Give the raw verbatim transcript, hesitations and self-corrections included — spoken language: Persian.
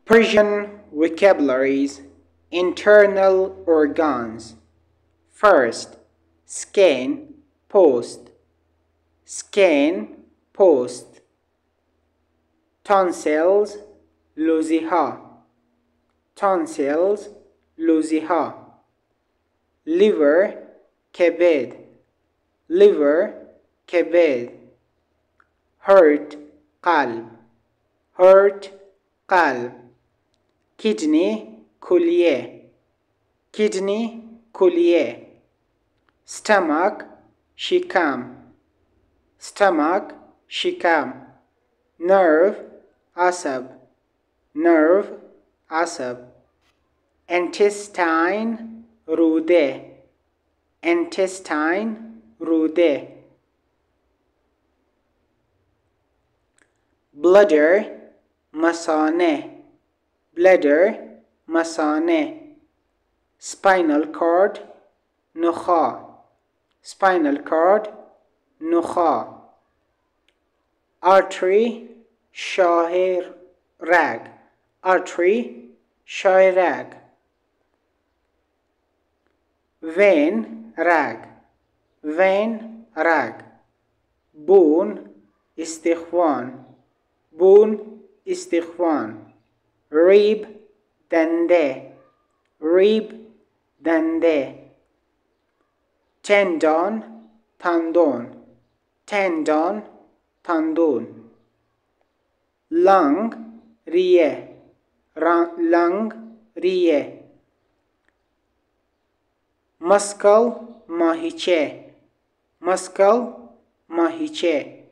Persian vocabularies. Internal organs. First, skin, post. Skin, post. Tonsils, لوزی‌ها. Tonsils, لوزی‌ها. Liver, کبد. Liver, کبد. Heart, قلب. Heart, قلب. Kidney, کلیه. Kidney, کلیه. Stomach, شکم. Stomach, شکم. Nerve, عصب. Nerve, عصب. Intestine, روده. Intestine, روده. Bladder, مثانه. Bladder, مثانه. Spinal cord, نخاع. Spinal cord, نخاع. Artery, شاه رگ. Artery, شاه رگ. Vein, رگ. Vein, رگ. Bone, استخوان. Bone, استخوان. Rib, دنده. Rib, دنده. Tendon, تندون. Tendon, تندون. Lung, ریه. Lung, ریه. Muscle, ماهیچه. Muscle, ماهیچه.